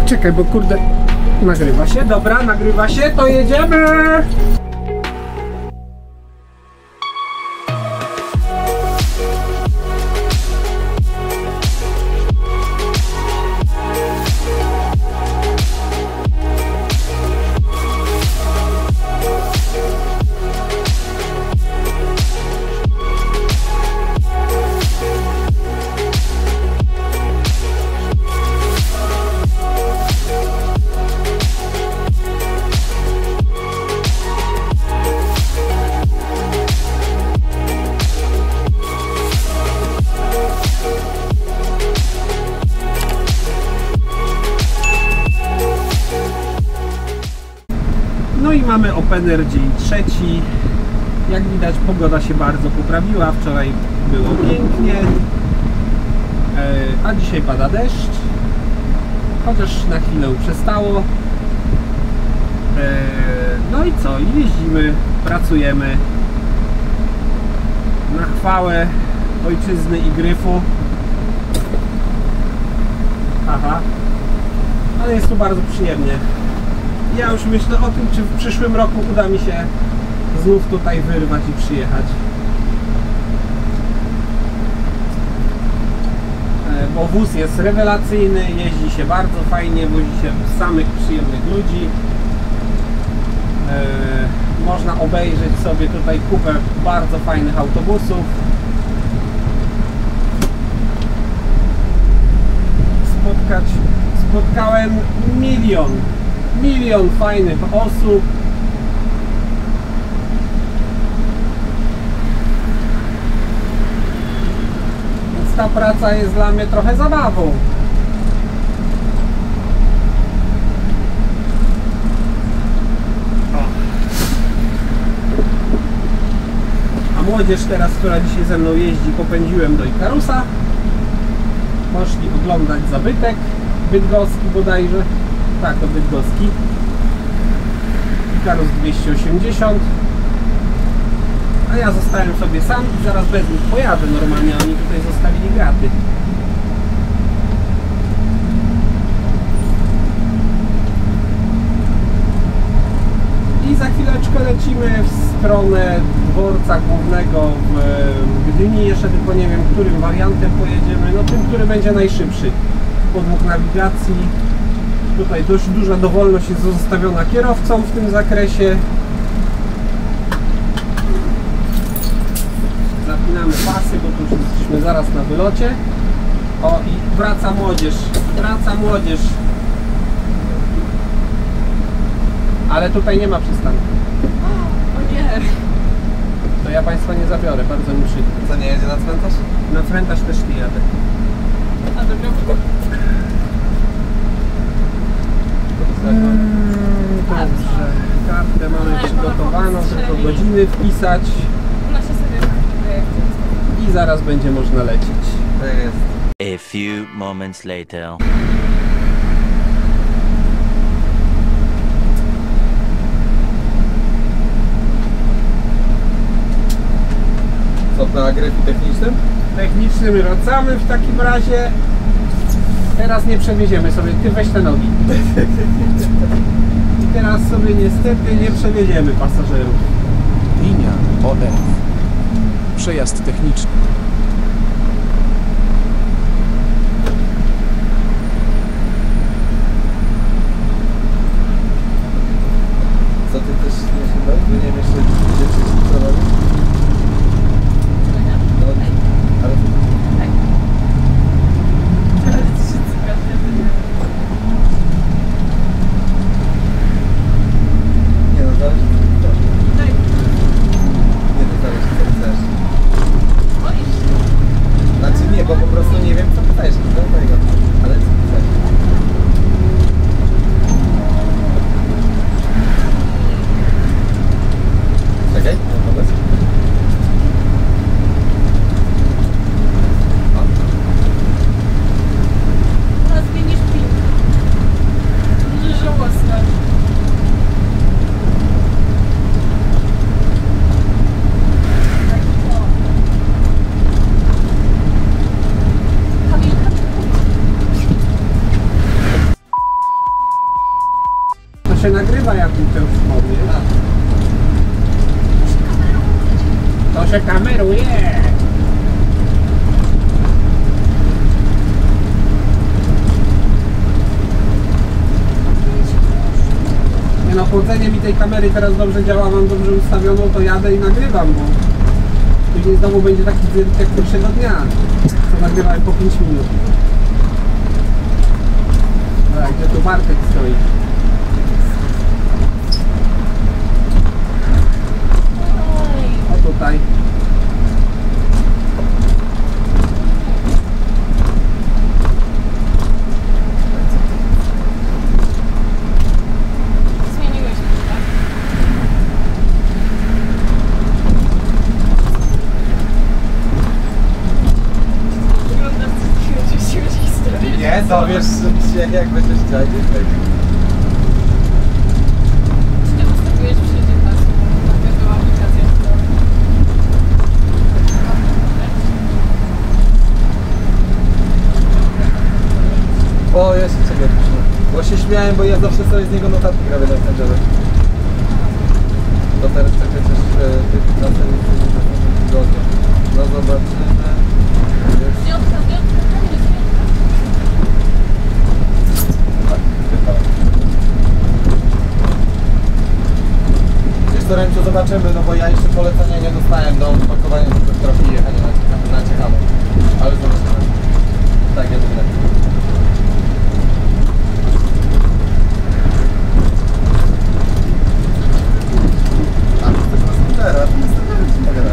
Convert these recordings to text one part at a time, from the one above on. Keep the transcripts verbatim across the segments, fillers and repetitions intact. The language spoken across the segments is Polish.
Czekaj, bo kurde, nagrywa się. Dobra, nagrywa się, to jedziemy! No i mamy opener dzień trzeci. Jak widać, pogoda się bardzo poprawiła. Wczoraj było pięknie, a dzisiaj pada deszcz, chociaż na chwilę przestało. No i co? Jeździmy, pracujemy na chwałę ojczyzny i gryfu. Aha, ale jest tu bardzo przyjemnie. Ja już myślę o tym, czy w przyszłym roku uda mi się znów tutaj wyrwać i przyjechać. Bo wóz jest rewelacyjny, jeździ się bardzo fajnie, wozi się samych przyjemnych ludzi. Można obejrzeć sobie tutaj kupę bardzo fajnych autobusów. Spotkać, spotkałem milion Milion fajnych osób. Więc ta praca jest dla mnie trochę zabawą. A młodzież teraz, która dzisiaj ze mną jeździ, popędziłem do Ikarusa. Poszli oglądać zabytek bydgoski bodajże. Tak, to bydgoski. Ikarus dwieście osiemdziesiąt. A ja zostałem sobie sam i zaraz bez nich pojadę normalnie, oni tutaj zostawili graty. I za chwileczkę lecimy w stronę dworca głównego w Gdyni. Jeszcze tylko nie wiem, którym wariantem pojedziemy. No tym, który będzie najszybszy. Podług nawigacji. Tutaj dość duża dowolność jest zostawiona kierowcom w tym zakresie. Zapinamy pasy, bo tu już jesteśmy zaraz na wylocie. O, i wraca młodzież, wraca młodzież. Ale tutaj nie ma przystanku. O nie! To ja Państwa nie zabiorę, bardzo mi przykro. Co, nie jedzie na cmentarz? Na cmentarz też nie jadę. A dobra. Hmm, dobrze, kartę mamy przygotowaną, tylko godziny wpisać i zaraz będzie można lecieć. Tak jest. A few moments later. Co, na gryfie technicznym? Technicznym wracamy w takim razie. Teraz nie przewieziemy sobie, ty weź te nogi. I teraz sobie niestety nie przewieziemy pasażerów. Linia O F. Przejazd techniczny. Co, ty też nie się dałeś? Bo nie wiesz, że dzieci co robisz? No, ale... Nie no, zależy co ty chcesz. Nie no, zależy co ty chcesz. Znaczy nie, bo po prostu nie wiem co chcesz, do tego. Ale co ty chcesz? Czekaj, no wobec. Ona zmienisz pin. Będzie żałosne. się nagrywa, jak mi to już powie. To się kameruje. Nie no, chłodzenie mi tej kamery teraz dobrze działa, mam dobrze ustawioną, to jadę i nagrywam, bo później znowu będzie taki cyrk jak pierwszego dnia, co nagrywałem po pięć minut. Dobra, gdzie tu Bartek stoi? O tutaj. Zmieniłeś mi, tak? Wygląda w takiego oczyściłeś historię. Nie, to wiesz się jak będziesz chciał. Czy ty ustawiłeś wszędzie pasy? Taka była aplikacja. O, jeszcze ciebie odpuszczę. Bo się śmiałem, bo ja zawsze sobie z niego notatki robię na Messengerze. To teraz tak chociaż e, na ten tygodniu. No zobaczymy. Jest... Zdjątka, zdjątka, tam jest zdjątka. Tak, chyba. Wiesz co, Remciu, zobaczymy, no bo ja jeszcze polecenia nie dostałem do pakowania do trafki i jechania na, na ciekawe. Ale zobaczymy. Tak, ja będę. A, to jest skutera, to jest skutera.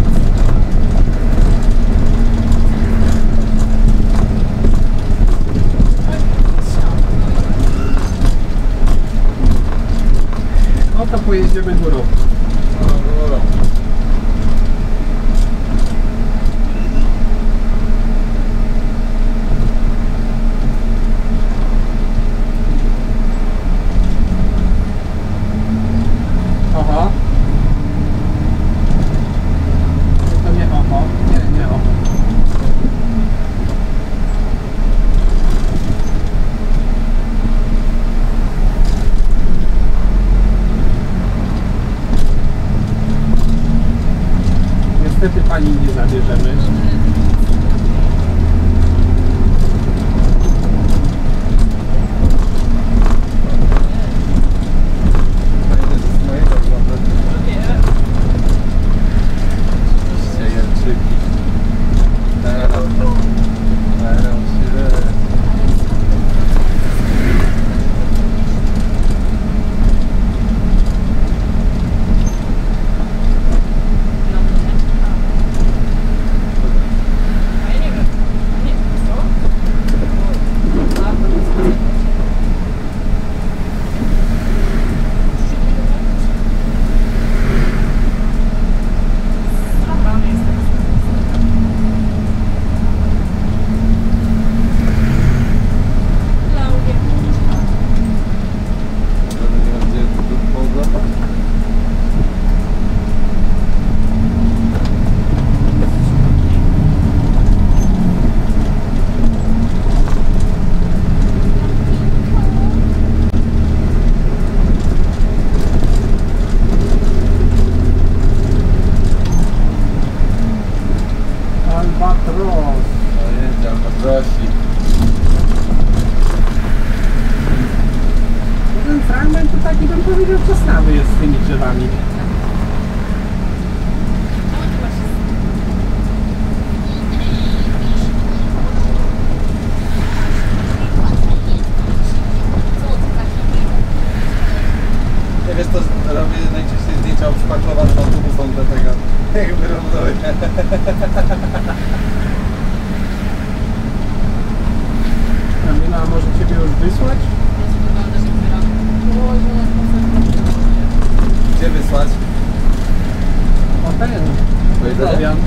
O, to pojedziemy górą. No, dobra. Oho. To nie oho. Nie, nie oho. Niestety pani nie zabierzemy. Fajne, że z mojego oglądać. Nie. Oczywiście jarczyki. Teraz. Teraz się... A ja nie wiem. Nie, co? A, to jest Strachany jestem. Klaudia. Będę miał gdzie tu poglądać. Albatros. Pojedzie Albatrosik. Ten fragment to taki, bym powiedział, czasnawy jest z tymi drzewami. A ty masz... Nie wiesz, to robię najczęściej zdjęcia obszpaklowanym autobusem do tego. Jak wyrąbuję. Kamila, a może ciebie już wysłać? Jezu, wyglądasz jak wyrok. Boże, jak to Gdzie wysłać? O ten. Powiedzenie? Fabian.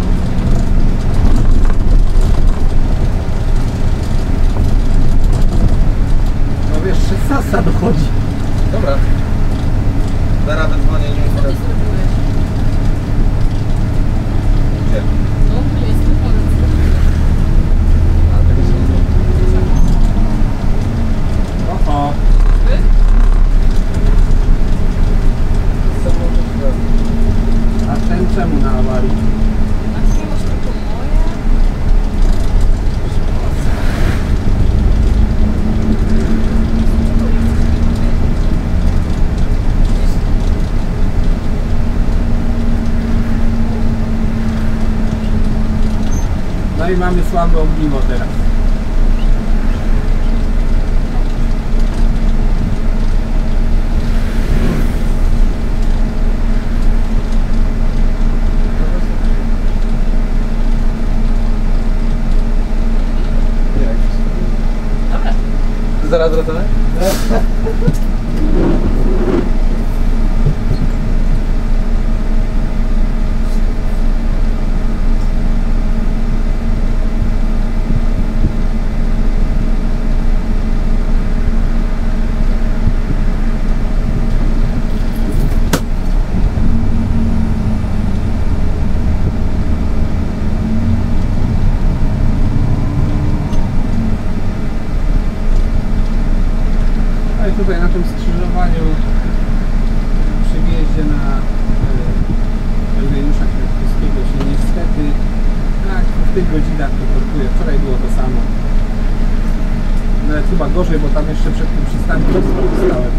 No wiesz, szesnasta dochodzi. Dobra. Zaraz dzwonię, nie Co ty wiem. zrobiłeś? Gdzie? No, tu jest wychodem. A, tego się nie zrobię. Oho. Wy? No i mamy słabe ogniwo teraz. Dobra. Zaraz wracamy? No i tutaj na tym skrzyżowaniu przy wjeździe na Eugeniusza Kwiatkowskiego się niestety tak w tych godzinach to korkuje. Wczoraj było to samo. Nawet chyba gorzej, bo tam jeszcze przed tym przystankiem stałem.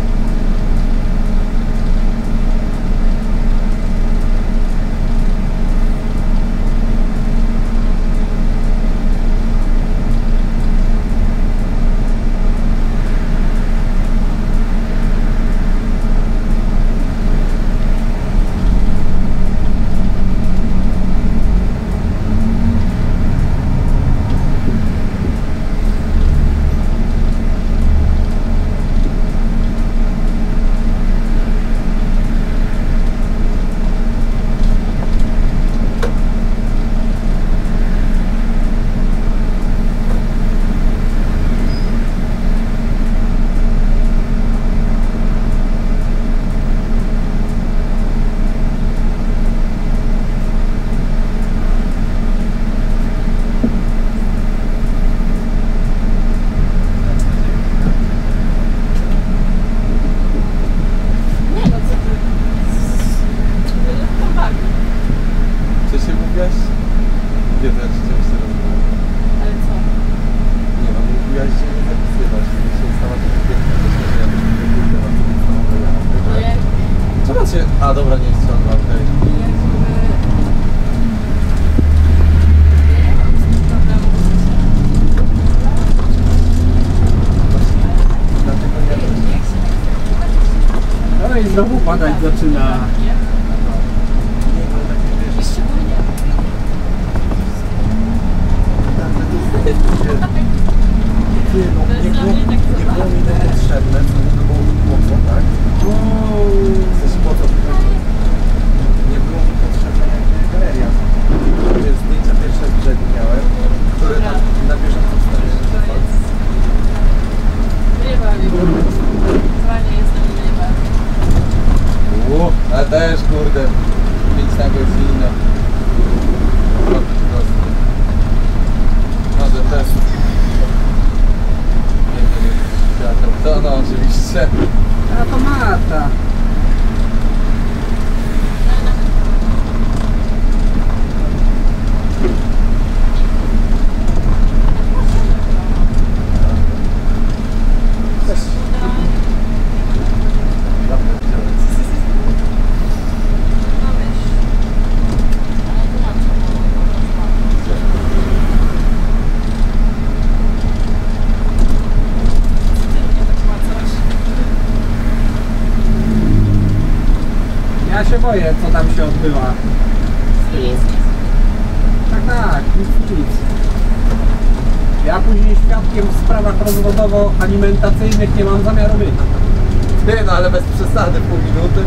Nie no, co ty? To bawi. Co się mówiłaś? Gdzie to ja ci chciałem się rozmawiać? Ale co? Nie no, mówiłaś, że nie zapisywasz, że się stała taka piękna, że ja bym nie kurde, na co nic tam No jak... Czemu cię... A dobra, nie ściąga, okej. Jakby... Nie mam z tym problemu w życiu. Dlatego nie wiem. Jak się No i znowu padać zaczyna. nie? I szczególnie... Nie, no, To jest nie dla było, mnie tak nie było mi to potrzebne, co nie to było po co, tak? Coś po co tutaj? Nie było mi potrzebna jakby galeria. Gdzie zdjęcia pierwsze z brzegu miałem, które na, na bieżąco wstawiałem. Nie bawi. Zwanie jest na mnie nie bawi. A też kurde, pięć na godzinę. Po prostu. Może też. Nie wiem, świateł. To no oczywiście. A to Marta. No wiesz. Ale to mam co Ty mnie tak macasz. Ja się boję, co tam się odbywa. Nic, nic. Tak, tak, nic, nic. Ja później świadkiem w sprawach rozwodowo-alimentacyjnych nie mam zamiaru być. Nie no, ale bez przesady, pół minuty.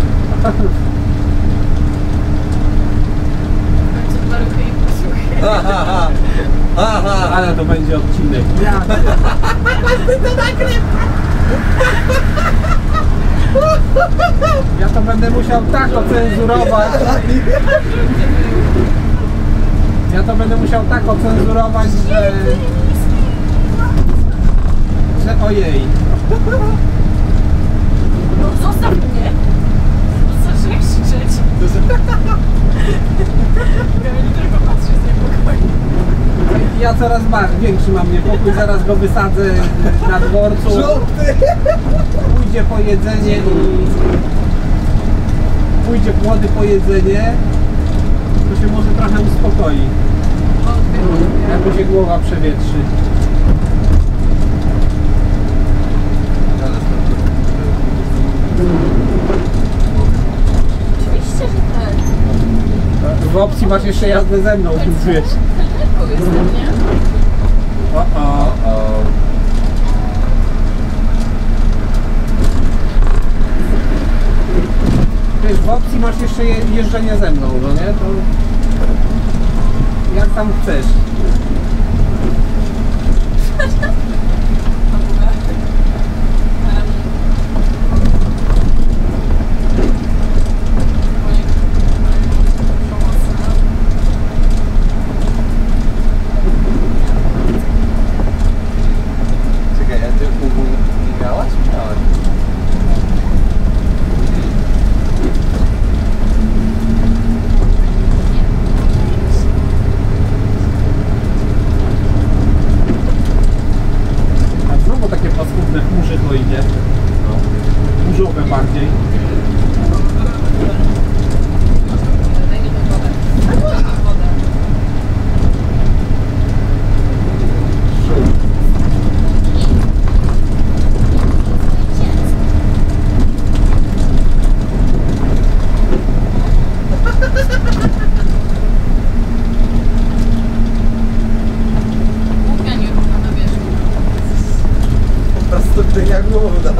W końcu dwa ruchy i posłuchy. Ha, ha, ha. Ha, ha. Ale to będzie odcinek. Ja, ja to będę musiał tak ocenzurować. Ja to będę musiał tak ocenzurować, że... że ojej. No zostaw mnie. No zaczynaj krzyczeć. Ja nie tylko patrzę z niepokoju. Ja coraz bardziej większy mam niepokój, zaraz go wysadzę na dworcu. Żółty! Pójdzie po jedzenie i... Pójdzie młody po jedzenie, to się może trochę uspokoi. O, Jakby się głowa przewietrzy. Oczywiście, że tak. W opcji masz jeszcze jazdę ze mną, więc wiesz. Lekko jestem, nie? O, o. O, Wiesz, w opcji masz jeszcze je, jeżdżenie ze mną, no nie? To jak tam chcesz. W ogóle. Em, moje- pomocy. czekaj, a ty ubu nie miałaś? Miałaś. A znowu takie paskudne chmurzycho idzie. No. Burzowe bardziej. Daj mi tą wodę. Daj mi tą wodę. Szum. Główka nie równa na wierzchu. Po prostu dynia główna.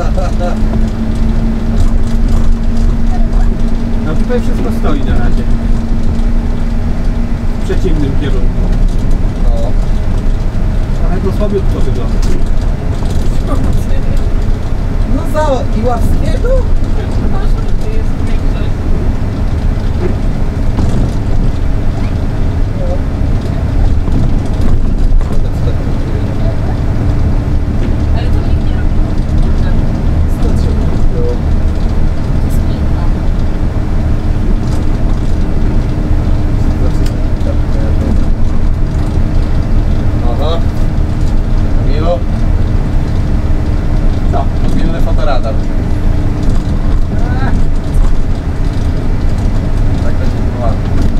No tutaj wszystko stoi na razie. W przeciwnym kierunku. No. Ale to słabiutko wygląda. No za Iławskiego? To jest większość. Ale to nikt nie robi. Skąd się było? To jest piękna. Aha. Kamilu? Co? Mobilny fotoradar. Eee, Tak to się była.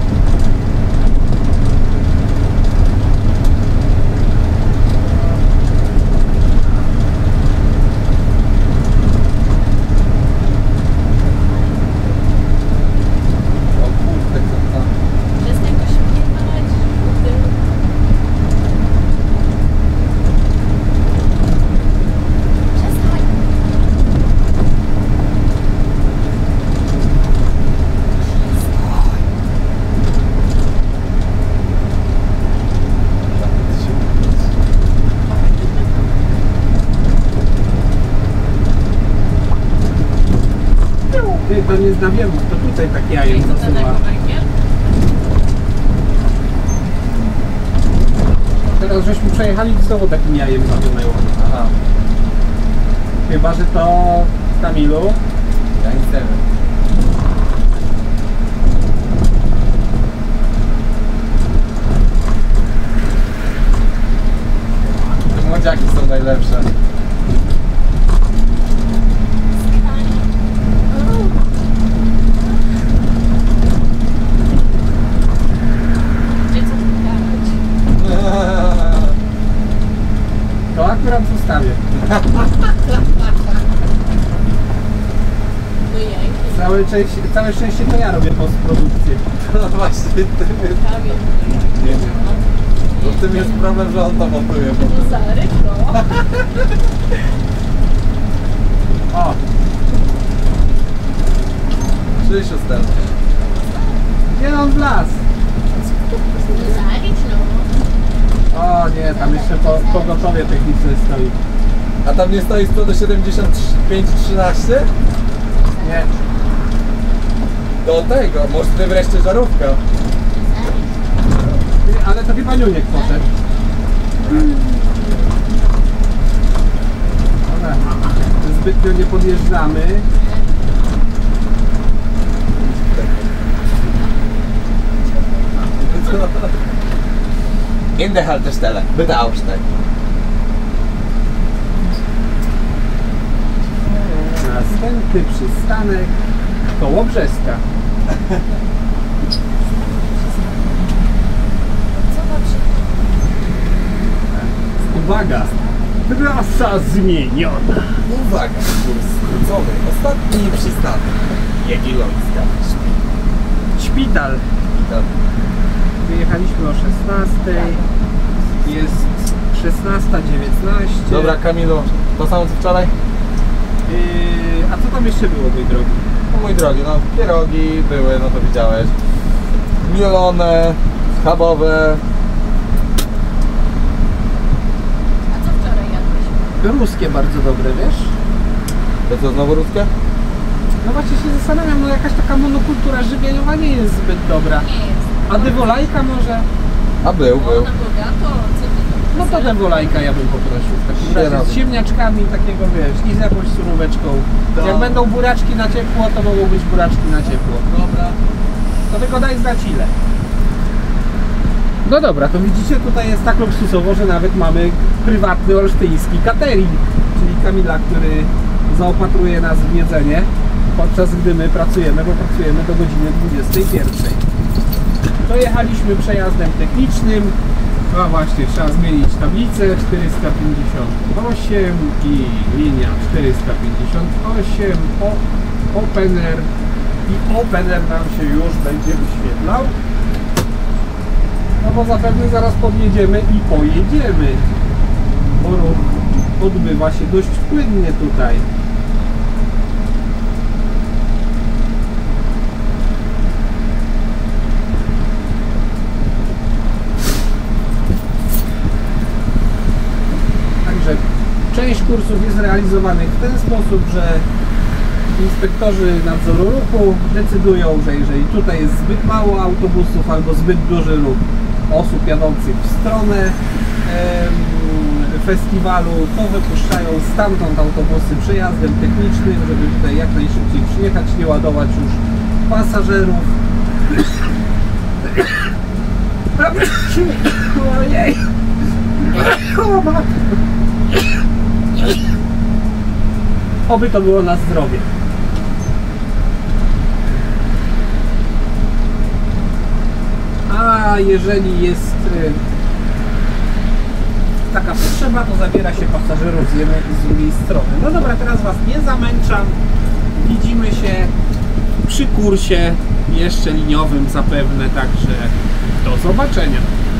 O kurde, co tam? Przestań go śpiewać. Przestań. Ty, to nie znam, to tutaj tak jajem Jak to zasyła. tak węgiel? Teraz żeśmy przejechali i znowu takim jajem zawionęło. Aha, Chyba, że to Kamilu. ja nic nie wiem. Te młodziaki są najlepsze. Gdzie co tu gadać? To akurat zostawię. No jęki. Całe, szczęście, całe szczęście to ja robię postprodukcję. No właśnie, tym jest, Prawie. nie wiem. No tym jest problem, że on to montuje No potem. Zarek, no. O, Krzysiu sterny. gdzie on wlazł? Zarek, no. O nie, tam jeszcze po, pogotowie techniczne stoi. A tam nie stoi z przodu siedemdziesiąt pięć trzynaście? Nie, Do tego, może ty wreszcie żarówka. Ty, ale to chyba Niuniek poszedł. Dobra, zbytnio nie podjeżdżamy. In de Haltestelle, bitte aussteigen. Następny przystanek Kołobrzeska. Co dobrze? Uwaga! Trasa zmieniona. Uwaga, kurs skrócony. Ostatni przystanek. Jagiellońska. Szpital. Szpital. Wyjechaliśmy o szesnastej. Jest szesnasta dziewiętnaście. Dobra, Kamilu, to samo co wczoraj? Yy, a co tam jeszcze było, mój drogi? No mój drogi, no pierogi były, no to widziałeś. Mielone, schabowe. A co wczoraj jadłeś? Ruskie bardzo dobre, wiesz? To co, znowu ruskie? No właśnie się zastanawiam, no jakaś taka monokultura żywieniowa nie jest zbyt dobra. Nie jest. A dewolajka może? A był, O, był. na bogato, co ty tam? No to dewolajka ja bym poprosił w takim razie Sierra. z ziemniaczkami takiego, wiesz, i z jakąś suróweczką. To- Jak będą buraczki na ciepło, to mogą być buraczki na ciepło. Dobra. To tylko daj znać ile. No dobra, to widzicie, tutaj jest tak luksusowo, że nawet mamy prywatny olsztyński catering, czyli Kamila, który zaopatruje nas w jedzenie, podczas gdy my pracujemy, bo pracujemy do godziny dwudziestej pierwszej. Dojechaliśmy przejazdem technicznym. A właśnie, trzeba zmienić tablicę czterysta pięćdziesiąt osiem i linia czterysta pięćdziesiąt osiem, o, Opener i Opener nam się już będzie wyświetlał. No bo zapewne zaraz podjedziemy i pojedziemy, bo ruch odbywa się dość płynnie tutaj. Także część kursów jest realizowanych w ten sposób, że inspektorzy nadzoru ruchu decydują, że jeżeli tutaj jest zbyt mało autobusów albo zbyt duży ruch osób jadących w stronę em, festiwalu, to wypuszczają stamtąd autobusy przejazdem technicznym, żeby tutaj jak najszybciej przyjechać, nie ładować już pasażerów. Ojej! O matko! Oby to było na zdrowie. A jeżeli jest y, taka potrzeba, to zabiera się pasażerów z jednej i z drugiej strony. No dobra, teraz Was nie zamęczam. Widzimy się przy kursie jeszcze liniowym zapewne, także do zobaczenia.